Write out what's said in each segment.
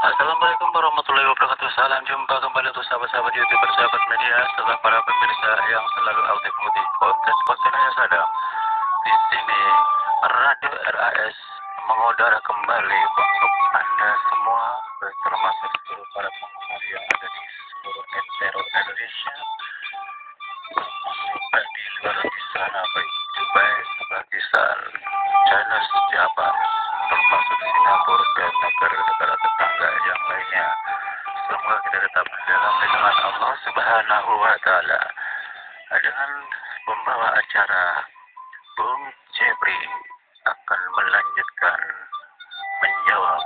Assalamualaikum warahmatullahi wabarakatuh. Salam jumpa kembali untuk sahabat-sahabat YouTuber, sahabat media, serta para pemirsa yang selalu aktif mengikuti konten-konten yang ada. Di sini Radio RAS mengudara kembali untuk Anda semua, termasuk seluruh para penggemar yang ada di seluruh entero Indonesia, termasuk di luar di sana, baik Dubai, Pakistan, China, Jepang, termasuk Singapura dan negara-negara tetangga yang lainnya. Semoga kita tetap dalam lindungan Allah Subhanahu wa Ta'ala. Dengan pembawa acara Bung Jepri akan melanjutkan menjawab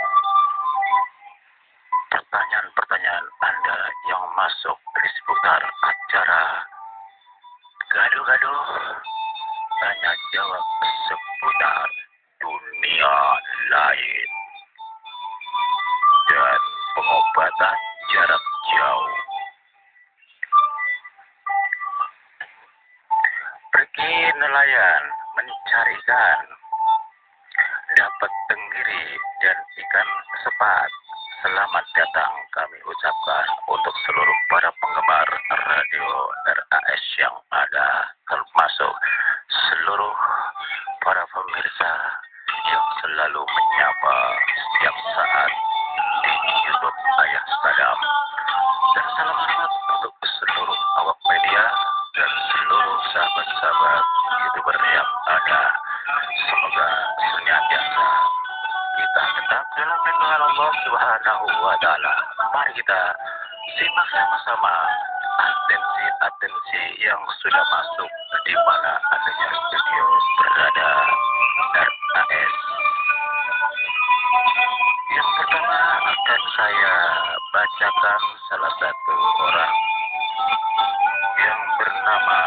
pertanyaan-pertanyaan Anda yang masuk di seputar acara Gaduh-gaduh tanya jawab seputar dunia lain dan pengobatan jarak jauh. Pergi nelayan mencari ikan, dapat tenggiri dan ikan sepat. Selamat datang kami ucapkan untuk seluruh para penggemar radio RAS yang ada, termasuk seluruh para pemirsa yang selalu menyapa setiap saat di YouTube Ayah Sadam. Dan salam hormat untuk seluruh awak media dan seluruh sahabat-sahabat YouTuber yang ada. Semoga senantiasa kita tetap dalam lindungan Allah Subhanahu wa Ta'ala. Mari kita simak sama-sama atensi yang sudah masuk di mana adanya studio berada RAS. Yang pertama akan saya bacakan salah satu orang yang bernama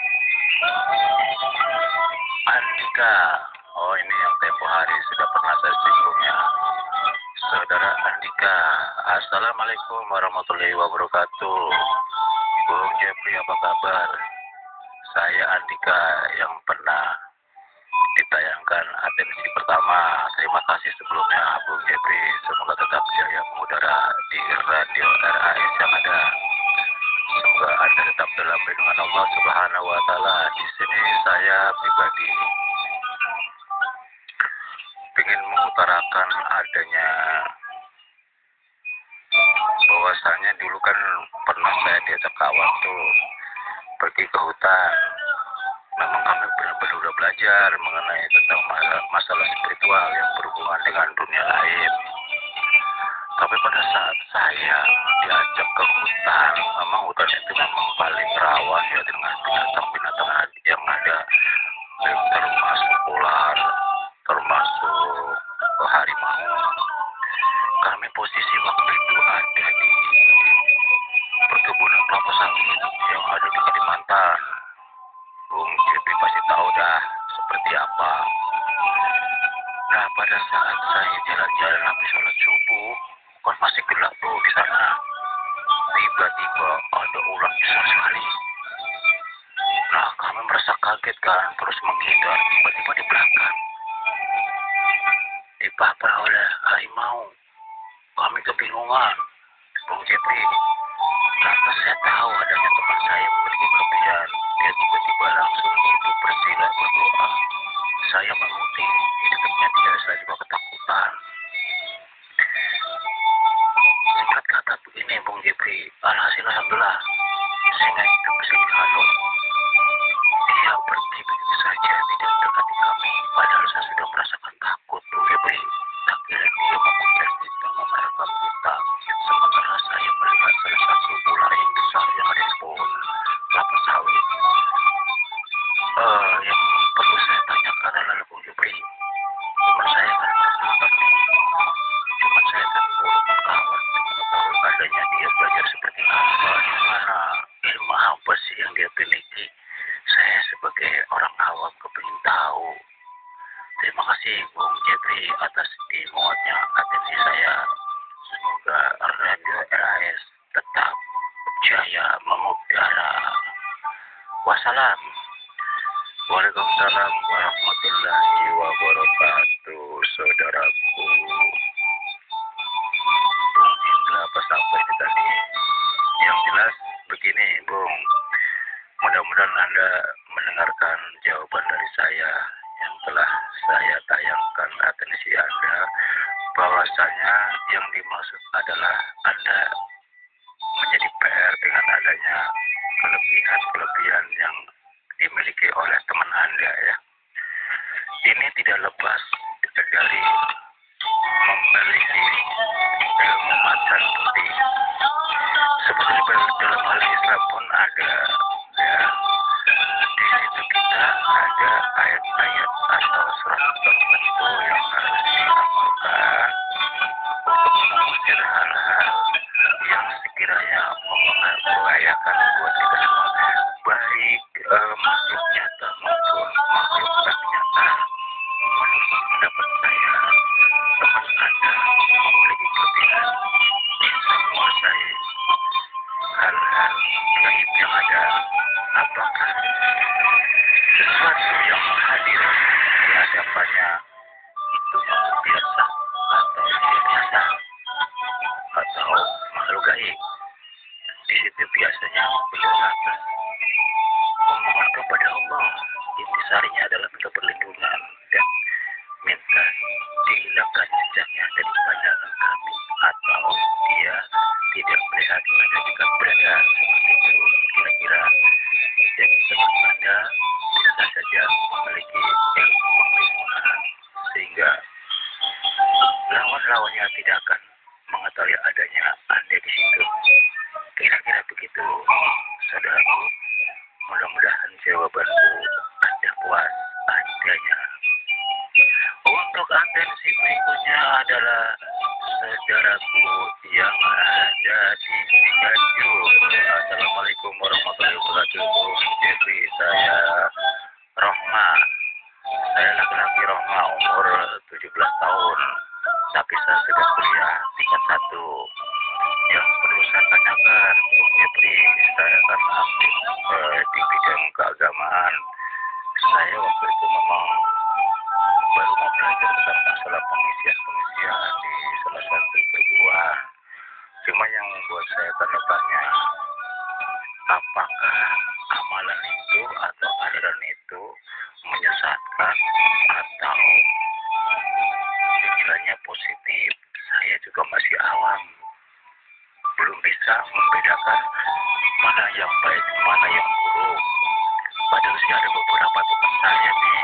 Andika. Oh, ini yang tempo hari sudah pernah saya singgungnya. Saudara Andika, Assalamualaikum warahmatullahi wabarakatuh. Bung Jepri, apa kabar? Saya Andika yang pernah ditayangkan atensi pertama. Terima kasih sebelumnya Bung Jepri. Semoga tetap jaya mengudara di radio RAS yang ada. Semoga Anda tetap dalam lindungan Allah Subhanahu wa Ta'ala. Di sini saya pribadi ingin mengutarakan adanya bahwasanya dulu kan pernah saya diajak kawan tuh pergi ke hutan. Memang kami benar-benar udah belajar mengenai tentang masalah spiritual yang berhubungan dengan dunia lain. Tapi pada saat saya diajak ke hutan, memang hutan itu memang paling rawan ya dengan binatang-binatang yang ada, termasuk ular, termasuk harimau. Kami posisi waktu itu ada di perkebunan kelapa sawit yang ada di Kalimantan. Bung Jepri pasti tahu dah seperti apa. Nah, pada saat saya jalan-jalan habis sholat subuh, kan masih gelap tuh di sana. Tiba-tiba ada ular besar sekali. Nah, kami merasa kaget kan, terus menghindar. Tiba-tiba di belakang dipapar oleh harimau. Kami kebingungan, Bung Jepri. Karena saya tahu adanya teman saya memiliki kelebihan, dia tiba-tiba langsung duduk bersila berdoa. Saya mengikuti, dekatnya dia, saya juga ketakutan. Singkat kata begini, Bung Jepri, alhasil alhamdulillah, singa itu bisa dihalung. Dia berhenti begitu saja, tidak mendekati kami. Padahal saya sudah merasakan takut, Bung Jepri. Tak kira dia mengejar kita, memerangkap kita. Sementara saya melihat salah satu ular yang besar yang ada di pohon kelapa sawit. Yang perlu saya tanyakan adalah Bung Jepri, teman saya kan bersahabat nih. Cuma saya kan walaupun kawan, tahu adanya dia belajar seperti apa, gimana, ilmu apa sih yang dia miliki. Saya sebagai orang awam kepingin tahu. Terima kasih Bung Jepri atas dimuatnya atensi saya. Semoga radio RAS tetap jaya mengudara. Wassalam. Waalaikumsalam warahmatullahi wabarakatuh, saudaraku. Mudah-mudahan Anda mendengarkan jawaban dari saya yang telah saya tayangkan atensi Anda, bahwasanya yang dimaksud adalah Anda menjadi PR dengan adanya kelebihan-kelebihan yang dimiliki oleh teman Anda ya. Ini tidak lepas dari memiliki ilmu macan putih. Sebenarnya dalam hal Islam pun ada ya. Di situ kita ada ayat-ayat atau surat tertentu yang harus diamalkan untuk mengusir hal-hal yang sekiranya membahayakan buat kita semua, baik makhluk nyata maupun makhluk tak nyata. Menurut pendapat saya, teman Anda memiliki kelebihan bisa menguasai hal-hal gaib yang ada. Apakah sesuatu yang hadir di hadapannya itu makhluk biasa atau tidak biasa atau makhluk gaib? Di situ biasanya beliau lantas memohon kepada Allah. Intisarinya adalah minta perlindungan dan minta dihilangkan jejaknya dari pandangan kami, atau dia tidak melihat Anda jika berada seperti itu. Kira-kira jadi teman Anda bisa saja memiliki ilmu keilmuan sehingga lawan-lawannya tidak akan mengetahui adanya Anda di situ. Kira-kira begitu, saudaraku. Mudah-mudahan jawabanku Anda puas adanya. Untuk atensi berikutnya adalah saudaraku yang ada di Cianjur. Assalamualaikum warahmatullahi wabarakatuh. Jeffrey, saya Rohma. Saya laki-laki Rohma, umur 17 tahun. Tapi saya sudah kuliah tingkat 1. Yang perlu saya tanyakan, Bung Jeffrey, saya kan aktif di bidang keagamaan. Saya waktu itu memang baru mau belajar tentang masalah pengisian di salah satu perguruan. Cuma yang membuat saya tanda tanya, apakah amalan itu atau aliran itu menyesatkan atau sekiranya positif? Saya juga masih awam, belum bisa membedakan mana yang baik, mana yang buruk. Padahal sih ada beberapa teman saya nih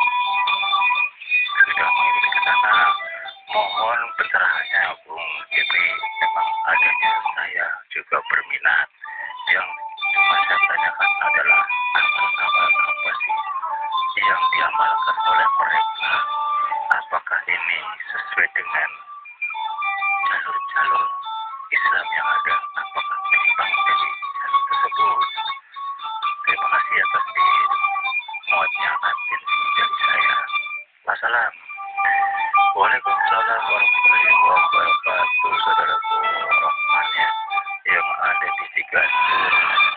sudah mengikuti ke sana. Mohon pencerahannya, Bung Jeffrey. Memang adanya saya juga berminat. Yang cuma saya tanyakan adalah amal-amal apa sih yang diamalkan oleh mereka? Apakah ini sesuai dengan jalur-jalur Islam yang ada? Apakah menyimpang dari jalur tersebut? Terima kasih atas dimuatnya atensi dari saya. Wassalam. Waalaikumsalam warahmatullahi wabarakatuh. Saudaraku Rahman yang ada di Cianjur.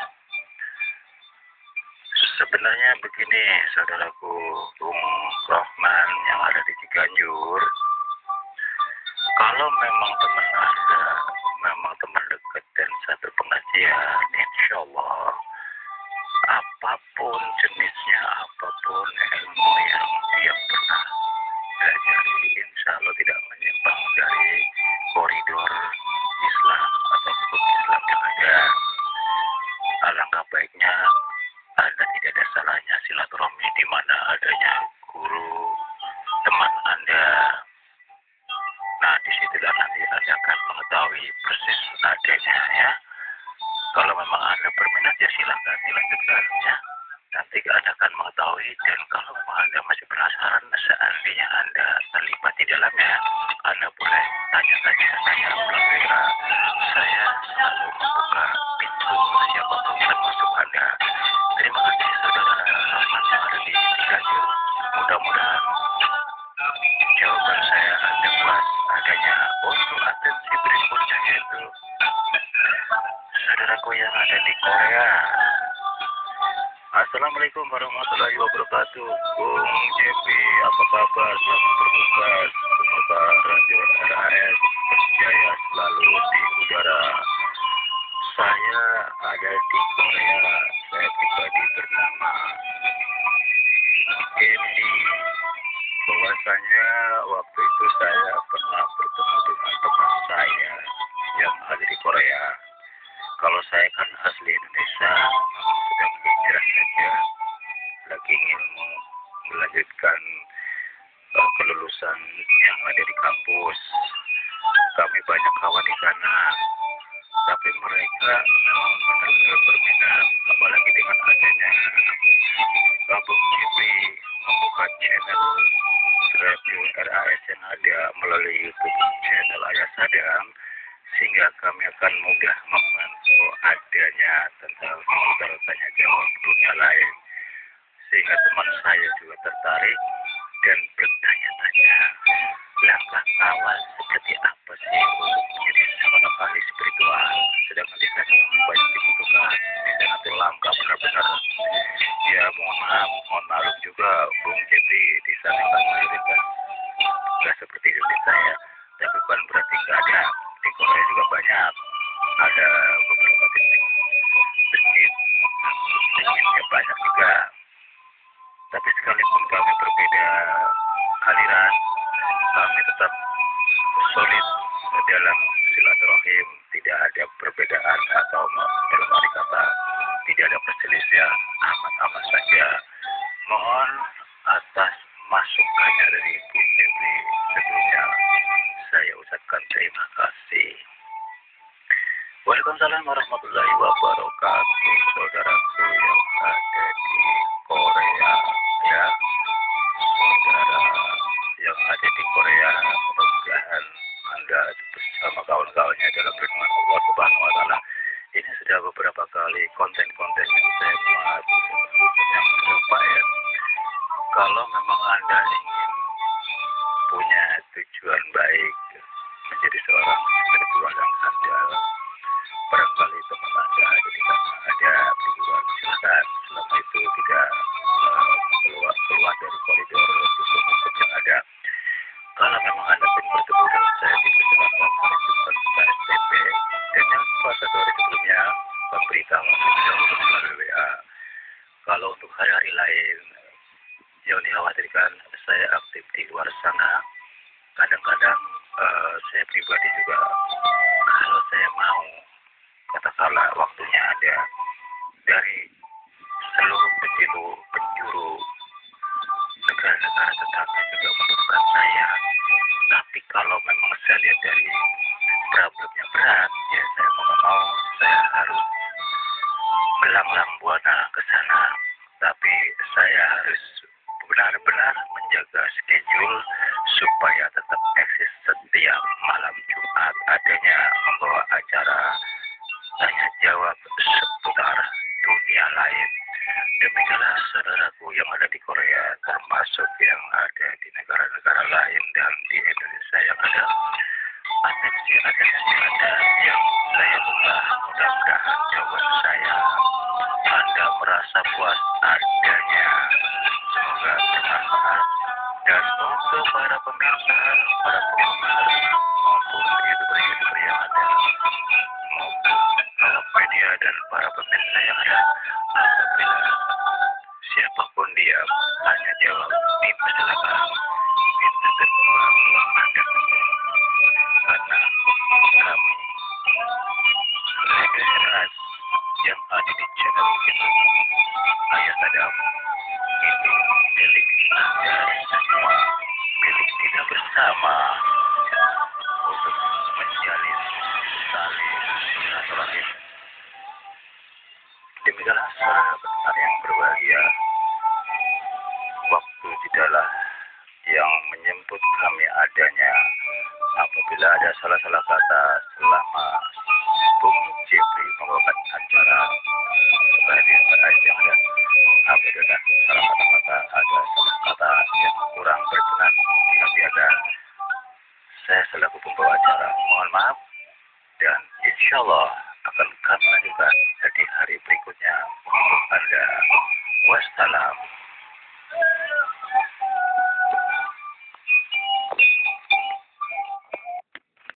Sebenarnya begini, saudaraku Bung Rahman yang ada di Cianjur. Kalau memang teman Anda memang teman dekat dan satu pengajian, insya Allah apapun jenisnya, apapun ilmu yang dia pernah belajar, insya Allah tidak menyimpang dari koridor Islam atau hukum Islam yang ada. Alangkah baiknya Anda tidak ada salahnya silaturahmi di mana adanya guru teman Anda. Nah, disitulah nanti Anda akan mengetahui persis adanya ya. Kalau memang Anda berminat ya silahkan dilanjutkan ya. Nanti Anda akan mengetahui, dan kalau memang Anda masih penasaran seandainya Anda terlibat di dalamnya, Anda boleh tanya-tanya saya melalui WA. Saya selalu membuka pintu siapapun termasuk Anda. Terima kasih saudara Rahman yang ada di Cianjur. Mudah-mudahan jawaban saya Anda puas adanya. Untuk atensi berikutnya yaitu saudaraku yang ada di Korea. Assalamualaikum warahmatullahi wabarakatuh. Bung JP, apa kabar? Selamat bertugas. Semoga Radio RAS berjaya selalu di udara. Saya ada di Korea. saya pribadi bernama Kendi. Bahwasanya waktu itu saya pernah bertemu dengan teman saya yang ada di Korea. Kalau saya kan asli Indonesia, sedang hijrah saja, lagi ingin melanjutkan kelulusan yang ada di kampus. Kami banyak kawan di sana, tapi mereka memang benar-benar berminat, apalagi dengan adanya Bung Jipri membuka channel radio RAS yang ada melalui YouTube channel Ayah Sadam, sehingga kami akan mudah memantau adanya tentang tanya jawab dunia lain, sehingga teman saya juga tertarik dan bertanya-tanya langkah awal seperti apa sih untuk menjadi seorang ahli spiritual, sedangkan di sana banyak dibutuhkan. Di sana tuh langkah benar-benar, ya mohon maklum juga Bung Jepri, di sana kan mayoritas nggak seperti Indonesia ya, tapi bukan berarti nggak ada. Di Korea juga banyak, ada beberapa titik masjid banyak juga. Tapi sekalipun kami berbeda aliran, kami tetap solid dalam silaturahim. Tidak ada perbedaan atau dalam arti kata tidak ada perselisihan, aman-aman saja. Mohon atas masukannya dari Bu Jepri, sebelumnya saya ucapkan terima kasih. Waalaikumsalam warahmatullahi wabarakatuh, saudaraku yang ada di Korea, ya, saudara yang ada di Korea, mudah-mudahan Anda bersama kawan-kawannya dalam firman Allah Subhanahu wa Ta'ala. Ini sudah beberapa kali konten-konten yang saya buat yang serupa ya. Kalau memang Anda ingin punya tujuan baik menjadi seorang spiritual yang handal, barangkali teman Anda jadi karena ada tujuan, silakan, selama itu tidak keluar dari koridor hukum yang ada. Kalau memang Anda ingin bertemu dengan saya, dipersilakan hari Jumat PSBB, dan yang satu hari sebelumnya memberitahu untuk melalui WA. Kalau untuk hari-hari lain yang dikhawatirkan saya aktif di luar sana, kadang-kadang saya pribadi juga, kalau saya mau, katakanlah waktunya ada dari seluruh penjuru negara-negara tetangga juga membutuhkan saya. Tapi kalau memang saya lihat dari problemnya berat, ya saya mau saya harus melanglang buana ke sana. Tapi saya harus benar-benar menjaga schedule supaya tetap eksis setiap malam Jumat adanya membawa acara tanya jawab seputar dunia lain. Demikianlah saudaraku yang ada di Korea, termasuk yang ada di negara-negara lain dan di Indonesia yang ada atensi ada yang saya buka. Mudah-mudahan jawaban saya Anda merasa puas adanya. Semoga bermanfaat. Dan untuk para pemirsa, para penggemar maupun youtuber yang ada, maupun awak media dan para pemirsa yang ada, alhamdulillah, siapapun dia hanya jawab dipersilakan. Kita semua Anda, karena kami legas yang ada di channel kita Ayah Sadam itu milik Anda semua, milik kita bersama untuk menjalin tali silaturahim. Demikianlah saudara yang berbahagia, waktu tidaklah yang menjemput kami adanya. Apabila ada salah-salah kata selama Bung Jepri membawakan acara radio yang ada, apabila salah kata-kata ada kata yang kurang berkenan di hati Anda, saya selaku pembawa acara mohon maaf, dan insya Allah akan kami lanjutkan di hari berikutnya untuk Anda. Wassalam.